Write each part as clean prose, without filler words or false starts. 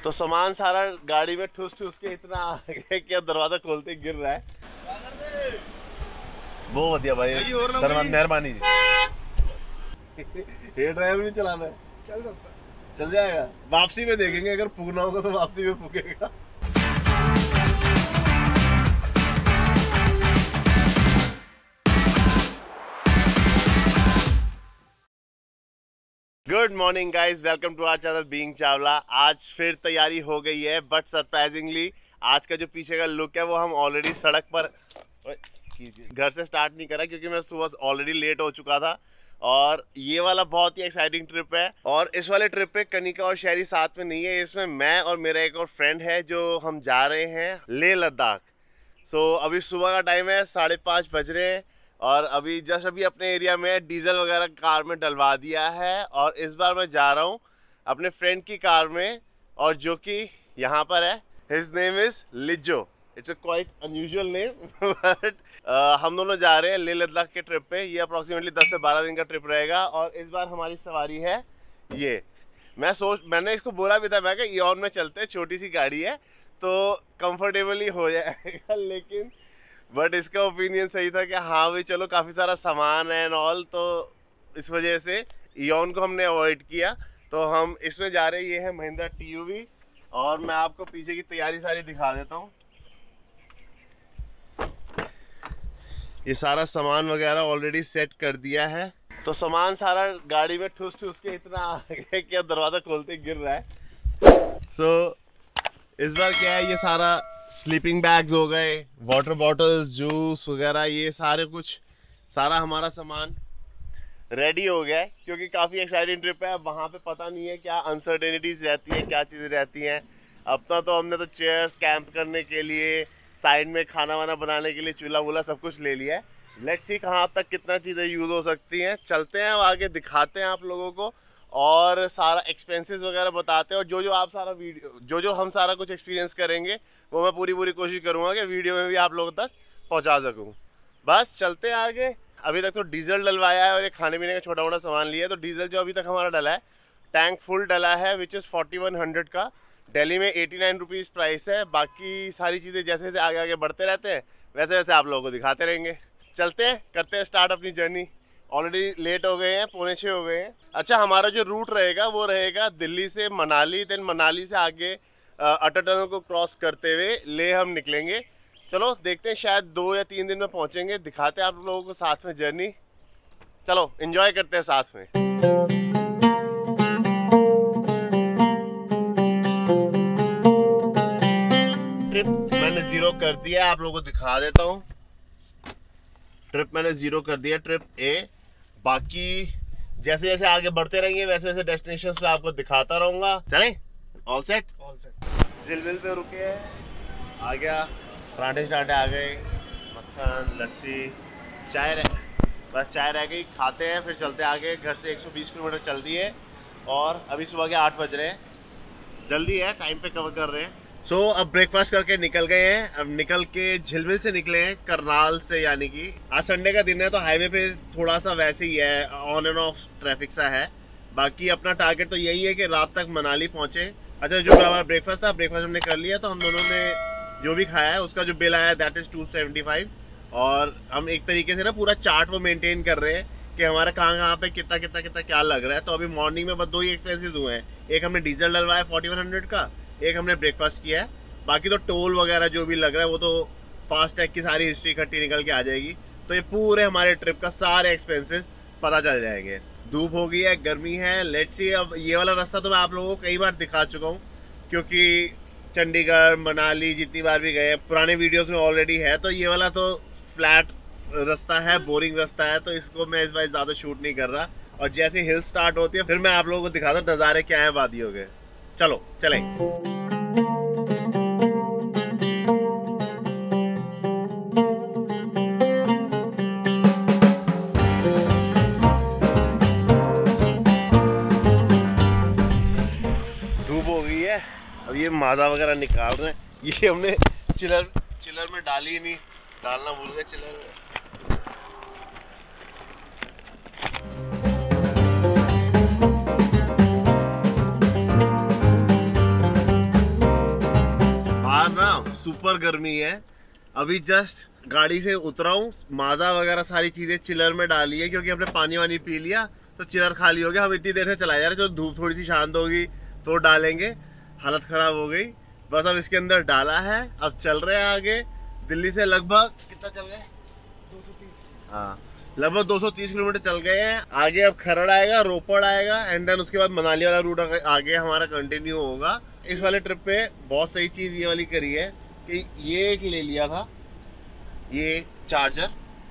तो सामान सारा गाड़ी में ठूस ठूस के इतना आ गया कि अब दरवाजा खोलते गिर रहा है। बहुत बढ़िया भाई, धन्यवाद, मेहरबानी जी। हेयर ड्रायर भी चलाना है? चल सकता है, चल जाएगा। वापसी में देखेंगे, अगर फूकना होगा तो वापसी में फूकेगा। Good morning guys, welcome to our channel being Chawla. आज फिर तैयारी हो गई है, बट सरप्राइजिंगली आज का जो पीछे का लुक है वो हम ऑलरेडी सड़क पर घर से स्टार्ट नहीं करा, क्योंकि मैं सुबह ऑलरेडी लेट हो चुका था। और ये वाला बहुत ही एक्साइटिंग ट्रिप है, और इस वाले ट्रिप पे कनिका और शहरी साथ में नहीं है। इसमें मैं और मेरा एक और फ्रेंड है, जो हम जा रहे हैं लेह लद्दाख। सो अभी सुबह का टाइम है, 5:30 बज रहे हैं, और अभी अपने एरिया में डीजल वगैरह कार में डलवा दिया है। और इस बार मैं जा रहा हूँ अपने फ्रेंड की कार में, और जो कि यहाँ पर है। His name is Lizzo. It's a quite unusual name, but हम दोनों जा रहे हैं लेह लद्दाख के ट्रिप पे। ये अप्रॉक्सीमेटली 10 से 12 दिन का ट्रिप रहेगा, और इस बार हमारी सवारी है ये। मैंने इसको बोला भी था, मैं कि इओन में चलते हैं, छोटी सी गाड़ी है तो कंफर्टेबली हो जाएगा। लेकिन बट इसका ओपिनियन सही था कि हाँ भाई चलो, काफ़ी सारा सामान है एंड ऑल, तो इस वजह से इओन को हमने अवॉइड किया। तो हम इसमें जा रहे हैं, ये है महिंद्रा TUV। और मैं आपको पीछे की तैयारी सारी दिखा देता हूँ। ये सारा सामान वगैरह ऑलरेडी सेट कर दिया है। तो सामान सारा गाड़ी में ठूस ठूस के इतना आ गया कि अब दरवाज़ा खोलते गिर रहा है। सो इस बार क्या है, ये सारा स्लीपिंग बैग्स हो गए, वाटर बॉटल्स, जूस वगैरह, ये सारा हमारा सामान रेडी हो गया है, क्योंकि काफ़ी एक्साइटिंग ट्रिप है। अब वहाँ पे पता नहीं है क्या अनसर्टेनिटीज़ रहती है, क्या चीज़ें रहती हैं। अपना तो हमने तो चेयर्स कैंप करने के लिए, साइड में खाना वाना बनाने के लिए चूल्हा वूल्हा सब कुछ ले लिया है। लेट्स सी कहाँ तक कितना चीज़ें यूज़ हो सकती हैं। चलते हैं, अब आगे दिखाते हैं आप लोगों को, और सारा एक्सपेंसेस वगैरह बताते हैं। और जो हम सारा कुछ एक्सपीरियंस करेंगे वो मैं पूरी कोशिश करूँगा कि वीडियो में भी आप लोगों तक पहुँचा सकूँ। बस चलते हैं आगे। अभी तक तो डीजल डलवाया है और ये खाने पीने का छोटा मोटा सामान लिया है। तो डीजल जो अभी तक हमारा डला है, टैंक फुल डला है, विच इज़ 4100 का। दिल्ली में 89 रुपीज़ प्राइस है। बाकी सारी चीज़ें जैसे जैसे आगे बढ़ते रहते हैं, वैसे वैसे आप लोगों को दिखाते रहेंगे। चलते हैं, करते हैं स्टार्ट अपनी जर्नी। ऑलरेडी लेट हो गए हैं, 5:45 हो गए हैं। अच्छा, हमारा जो रूट रहेगा वो रहेगा दिल्ली से मनाली, देन मनाली से आगे अटल टनल को क्रॉस करते हुए लेह हम निकलेंगे। चलो देखते हैं, शायद 2 या 3 दिन में पहुंचेंगे। दिखाते हैं आप लोगों को साथ में जर्नी। चलो एंजॉय करते हैं साथ में। ट्रिप मैंने 0 कर दिया, आप लोगों को दिखा देता हूँ। ट्रिप मैंने 0 कर दिया, ट्रिप A। बाकी जैसे जैसे आगे बढ़ते रहेंगे वैसे वैसे डेस्टिनेशन पे आपको दिखाता रहूंगा। चलें? All set? All set. Jhilmil पे रुके हैं, आ गया, पराठे शराठे आ गए, मक्खन, लस्सी, बस चाय रह गई, खाते हैं फिर चलते आगे। घर से 120 किलोमीटर चल दिए, और अभी सुबह के 8 बज रहे हैं। जल्दी है, टाइम पे कवर कर रहे हैं। सो अब ब्रेकफास्ट करके निकल गए हैं। अब निकल के झिलमिल से निकले हैं, करनाल से, यानी कि आज संडे का दिन है तो हाईवे पे थोड़ा सा वैसे ही है, ऑन एंड ऑफ ट्रैफिक सा है। बाकी अपना टारगेट तो यही है कि रात तक मनाली पहुंचे। अच्छा, जो हमारा ब्रेकफास्ट था, ब्रेकफास्ट हमने कर लिया। तो हम दोनों ने जो भी खाया है उसका जो बिल आया है दैट इज़ 275। और हम एक तरीके से ना पूरा चार्ट वो मेनटेन कर रहे हैं कि हमारा कहाँ पे कितना क्या लग रहा है। तो अभी मॉर्निंग में बस 2 ही एक्सपेंसेस हुए हैं। एक हमने डीजल डलवाया 4100 का, एक हमने ब्रेकफास्ट किया है। बाकी तो टोल वगैरह जो भी लग रहा है वो तो फास्टैग की सारी हिस्ट्री इकट्ठी निकल के आ जाएगी। तो ये पूरे हमारे ट्रिप का सारे एक्सपेंसेस पता चल जाएंगे। धूप हो गई है, गर्मी है, लेट्स सी। अब ये वाला रास्ता तो मैं आप लोगों को कई बार दिखा चुका हूँ, क्योंकि चंडीगढ़, मनाली जितनी बार भी गए, पुराने वीडियोस में ऑलरेडी है। तो ये वाला तो फ्लैट रास्ता है, बोरिंग रास्ता है, तो इसको मैं इस बार ज़्यादा शूट नहीं कर रहा। और जैसे हिल स्टार्ट होती है फिर मैं आप लोगों को दिखाता हूँ नज़ारे क्या है वादियों के। चलो चलें। धूप हो गई है, अब ये माजा वगैरह निकाल रहे हैं। ये हमने चिलर में डाली नहीं, डालना भूल गए चिलर में। सुपर गर्मी है। अभी जस्ट गाड़ी से उतरा हूँ, माजा वगैरह सारी चीज़ें चिलर में डाली है क्योंकि हमने पानी वानी पी लिया तो चिलर खाली हो गया। हम इतनी देर से चलाए जा रहे हैं, जो धूप थोड़ी सी शांत होगी तो डालेंगे। हालत ख़राब हो गई, बस अब इसके अंदर डाला है। अब चल रहे हैं आगे। दिल्ली से लगभग कितना चल गए? 230। हाँ, लगभग 230 किलोमीटर चल गए हैं। आगे अब खरड़ आएगा, रोपड़ आएगा एंड देन उसके बाद मनाली वाला रूट आगे हमारा कंटिन्यू होगा। इस वाले ट्रिप पे बहुत सही चीज़ ये वाली करी है कि ये एक ले लिया था, ये चार्जर।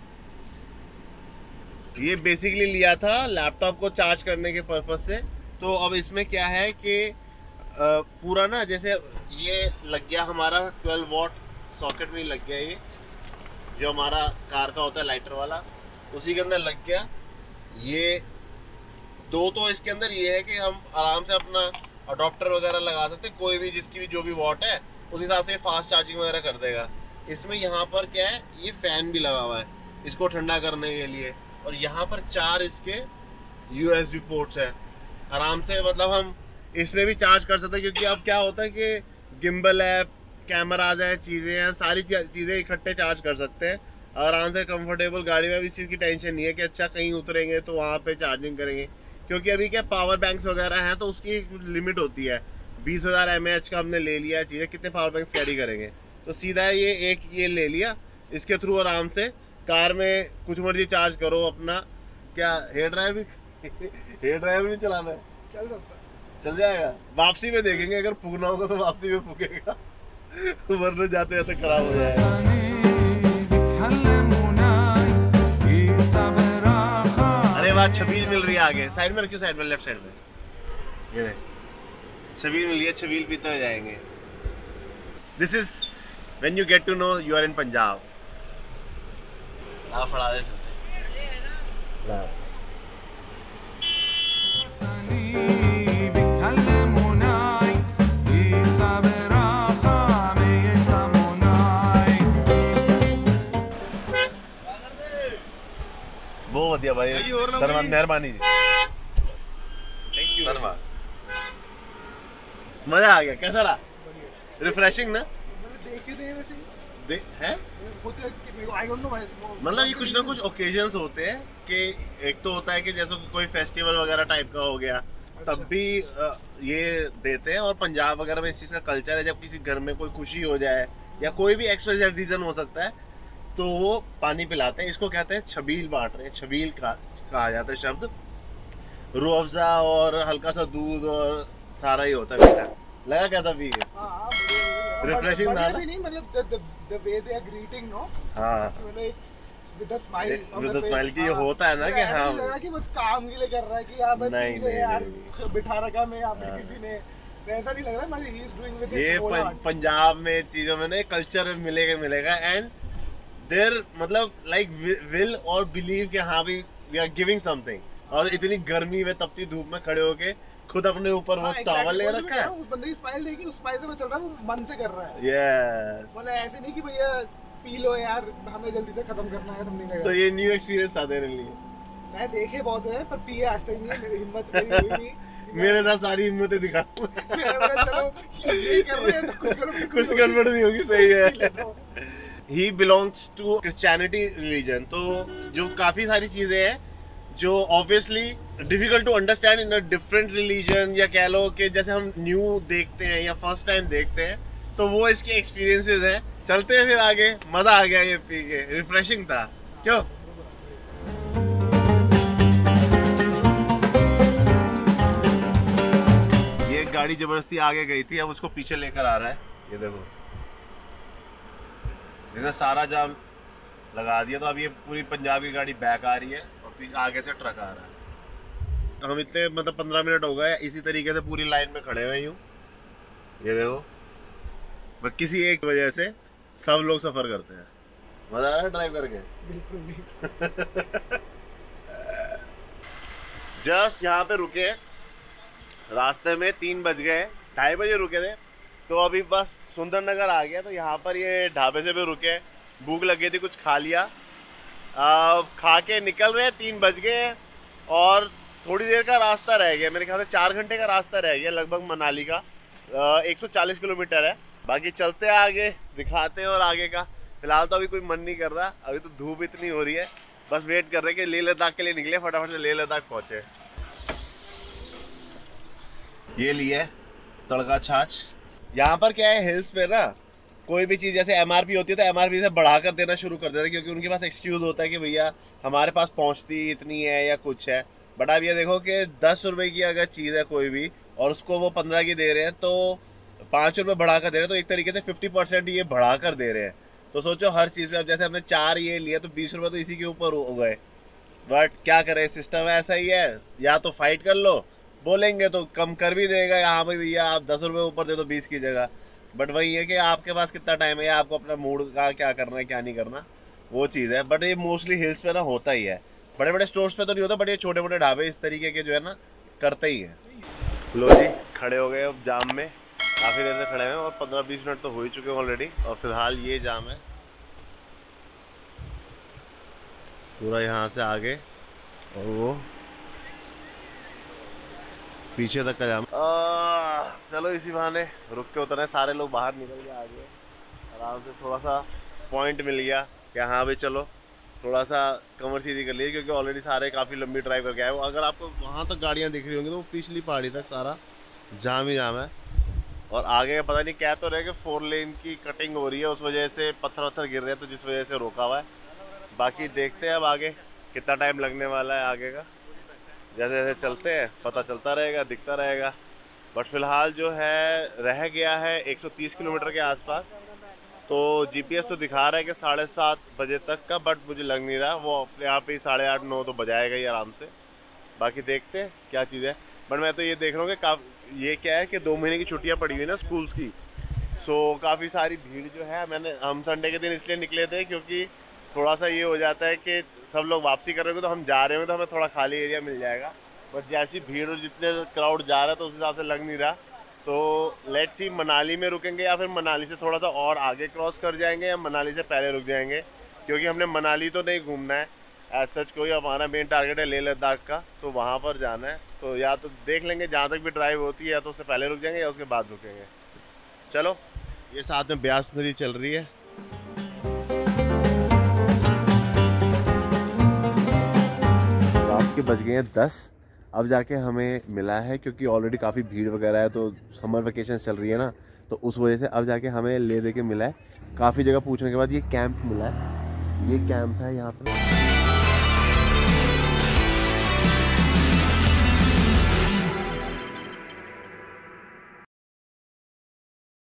ये बेसिकली लिया था लैपटॉप को चार्ज करने के पर्पज से। तो अब इसमें क्या है कि पूरा ना, जैसे ये लग गया हमारा 12 वॉट सॉकेट में लग गया, ये जो हमारा कार का होता है लाइटर वाला, उसी के अंदर लग गया। ये दो तो इसके अंदर ये है कि हम आराम से अपना अडॉप्टर वगैरह लगा सकते हैं, कोई भी जिसकी भी जो भी वॉट है उस हिसाब से फास्ट चार्जिंग वगैरह कर देगा। इसमें यहाँ पर क्या है, ये फैन भी लगा हुआ है इसको ठंडा करने के लिए, और यहाँ पर 4 इसके USB पोर्ट्स है। आराम से मतलब हम इसमें भी चार्ज कर सकते हैं, क्योंकि अब क्या होता है कि गिम्बल है, कैमराज है, चीज़ें हैं, सारी चीज़ें इकट्ठे चार्ज कर सकते हैं आराम से कंफर्टेबल। गाड़ी में भी इस चीज़ की टेंशन नहीं है कि अच्छा कहीं उतरेंगे तो वहाँ पे चार्जिंग करेंगे, क्योंकि अभी क्या पावर बैंक्स वगैरह हैं तो उसकी लिमिट होती है। 20,000 mAh का हमने ले लिया है, चीज़ें कितने पावर बैंक्स कैरी करेंगे, तो सीधा ये ले लिया। इसके थ्रू आराम से कार में कुछ मर्जी चार्ज करो अपना। क्या हेयर ड्रायर भी हेयर ड्रायर भी नहीं चलाना है? चल सकता है, चल जाएगा। वापसी में देखेंगे, अगर फूकना होगा तो वापसी में फूकेगा वरना जाते जाते खराब हो जाएगा। अरे वाह, छबील मिल रही है आगे। साइड में रखियो, साइड में, लेफ्ट साइड में। ये छबील मिल रही है, छबील पीते हुए जाएंगे। This is when you get to know you are in Punjab. फड़ा दे बहुत बढ़िया भाई, धन्यवाद, मेहरबानी जी, थैंक यू, धन्यवाद। मजा आ गया। कैसा रहा? रिफ्रेशिंग ना? मतलब ये कुछ ना कुछ ओकेजन्स होते हैं कि एक तो होता है कि जैसे कोई फेस्टिवल वगैरह टाइप का हो गया, तब भी ये देते हैं। और पंजाब वगैरह में इस चीज़ का कल्चर है, जब किसी घर में कोई खुशी हो जाए या कोई भी एक्सप्रेस रीज़न हो सकता है तो वो पानी पिलाते हैं। इसको कहते हैं छबील बांट रहे हैं, छबील कहा जाता है शब्द। रूह अफ़ज़ा और हल्का सा दूध और सारा ही होता है मीठा। लगा कैसा पी के? रिफ्रेशिंग था ना? नहीं, मतलब the way they are greeting, no? हाँ, with a smile with a smile की ये होता है ना कि हाँ, लग रहा है कि बस काम के लिए कर रहा है कि यार नहीं, नहीं यार नहीं। बिठा रखा मैं यहाँ पे किसी ने, वैसा नहीं लग रहा है। मतलब he is doing with his ये whole heart। पंजाब में चीज़ों में ना कल्चर मिलेगा एंड देयर मतलब लाइक विल और बिलीव कि हाँ भी वी आर गिविंग समथिंग। और इतनी गर्मी में तपती धूप में खड़े होके खुद अपने ऊपर वो टॉवल ले रखा है। उस बंदे की स्माइल देखी, उस स्माइल से मैं चल रहा हूँ, वो मन से कर रहा है। यस, मतलब ऐसे नहीं कि भैया पी लो यार, हमें जल्दी से खत्म करना है, समझने का। तो ये न्यू एक्सपीरियंस था तेरे लिए? मैं देखे बहुत है पर पिए आज तक नहीं, हिम्मत मेरी हुई नहीं। मेरे साथ सारी हिम्मतें दिखा। चलो ये कर रहे हैं तो कुछ गड़बड़ नहीं होगी, सही है। He belongs to Christianity religion, तो जो काफ़ी सारी चीज़ें हैं जो obviously difficult to understand in a different religion, या कह लो कि जैसे हम न्यू देखते हैं या फर्स्ट टाइम देखते हैं, तो वो इसके एक्सपीरियंसेस हैं। चलते हैं फिर आगे। मज़ा आ गया ये पी के, रिफ्रेशिंग था क्यों? ये गाड़ी जबरदस्ती आगे गई थी, अब उसको पीछे लेकर आ रहा है। ये देखो, इसने सारा जाम लगा दिया, तो अब ये पूरी पंजाब की गाड़ी बैक आ रही है और फिर आगे से ट्रक आ रहा है। हम इतने मतलब 15 मिनट हो गए इसी तरीके से पूरी लाइन में खड़े हुए यूँ। ये देखो, बस किसी एक वजह से सब लोग सफ़र करते हैं। मज़ा आ रहा है ड्राइव करके? बिल्कुल नहीं। जस्ट यहाँ पे रुके, रास्ते में 3 बज गए, 2:30 बजे रुके थे, तो अभी बस सुंदर नगर आ गया। तो यहाँ पर ये ढाबे से भी रुके, भूख लगी थी, कुछ खा लिया, खा के निकल रहे हैं। 3 बज गए और थोड़ी देर का रास्ता रह गया, मेरे ख्याल से 4 घंटे का रास्ता रह गया लगभग मनाली का। 140 किलोमीटर है। बाकी चलते हैं आगे, दिखाते हैं और आगे का। फिलहाल तो अभी कोई मन नहीं कर रहा, अभी तो धूप इतनी हो रही है, बस वेट कर रहे हैं कि लेह लद्दाख के लिए निकले, फटाफट से लेह लद्दाख पहुंचे। ये लिए तड़का छाछ। यहाँ पर क्या है, हिल्स पे ना कोई भी चीज़ जैसे MRP होती है तो MRP से बढ़ा कर देना शुरू कर देते हैं, क्योंकि उनके पास एक्सक्यूज़ होता है कि भैया हमारे पास पहुँचती इतनी है या कुछ है। बट आप ये देखो कि 10 रुपये की अगर चीज़ है कोई भी और उसको वो 15 की दे रहे हैं, तो 5 रुपये बढ़ा कर दे रहे हैं, तो एक तरीके से 50% ये बढ़ा कर दे रहे हैं। तो सोचो हर चीज़ में, अब जैसे हमने 4 ये लिया तो 20 रुपये तो इसी के ऊपर हो गए। बट क्या करें, सिस्टम ऐसा ही है, या तो फाइट कर लो, बोलेंगे तो कम कर भी देगा, यहाँ पे भैया आप 10 रुपये ऊपर दे दो 20 की जगह। बट वही है कि आपके पास कितना टाइम है या आपको अपना मूड का क्या करना है क्या नहीं करना, वो चीज़ है। बट ये मोस्टली हिल्स पे ना होता ही है, बड़े बड़े स्टोर्स पे तो नहीं होता, बट ये छोटे मोटे ढाबे इस तरीके के जो है ना करते ही है। लो जी, खड़े हो गए अब जाम में, काफ़ी देर से खड़े हैं और 15-20 मिनट तो हो ही चुके हैं ऑलरेडी। और फिलहाल ये जाम है पूरा यहाँ से आगे और वो पीछे तक का जाम। चलो इसी बहाने रुक के उतरे, सारे लोग बाहर निकल के आ गए आराम से। थोड़ा सा पॉइंट मिल गया कि हाँ भाई चलो थोड़ा सा कमर सीधी कर लिए, क्योंकि ऑलरेडी सारे काफ़ी लंबी ड्राइव करके आए। वो अगर आपको वहाँ तक गाड़ियाँ दिख रही होंगी तो वो पिछली पहाड़ी तक सारा जाम ही जाम है। और आगे पता नहीं क्या तो रहे कि 4 लेन की कटिंग हो रही है, उस वजह से पत्थर वत्थर गिर रहे हैं, तो जिस वजह से रोका हुआ है। बाकी देखते हैं अब आगे कितना टाइम लगने वाला है आगे का, जैसे जैसे चलते हैं पता चलता रहेगा, दिखता रहेगा। बट फिलहाल जो है रह गया है 130 किलोमीटर के आसपास। तो जीपीएस तो दिखा रहा है कि 7:30 बजे तक का, बट मुझे लग नहीं रहा, वो अपने आप ही 8:30-9 तो बजाएगा ही आराम से। बाकी देखते हैं क्या चीज़ है। बट मैं तो ये देख रहा हूँ कि ये क्या है कि 2 महीने की छुट्टियाँ पड़ी हुई ना स्कूल्स की, सो काफ़ी सारी भीड़ जो है। हम संडे के दिन इसलिए निकले थे क्योंकि थोड़ा सा ये हो जाता है कि सब लोग वापसी कर रहे होंगे तो हम जा रहे होंगे तो हमें थोड़ा खाली एरिया मिल जाएगा। बट जैसी भीड़ और जितने क्राउड जा रहा है तो उस हिसाब से लग नहीं रहा। तो लेट्स सी मनाली में रुकेंगे या फिर मनाली से थोड़ा सा और आगे क्रॉस कर जाएंगे या मनाली से पहले रुक जाएंगे, क्योंकि हमने मनाली तो नहीं घूमना है एज सच। कोई हमारा मेन टारगेट है लेह लद्दाख का, तो वहाँ पर जाना है। तो या तो देख लेंगे जहाँ तक भी ड्राइव होती है, या तो उससे पहले रुक जाएंगे या उसके बाद रुकेंगे। चलो, ये साथ में ब्यास नदी चल रही है। रात के बज गए हैं 10, अब जाके हमें मिला है, क्योंकि ऑलरेडी काफ़ी भीड़ वगैरह है, तो समर वेकेशन चल रही है ना, तो उस वजह से अब जाके हमें ले दे के मिला है। काफ़ी जगह पूछने के बाद ये कैंप मिला है, ये कैंप है यहाँ पर।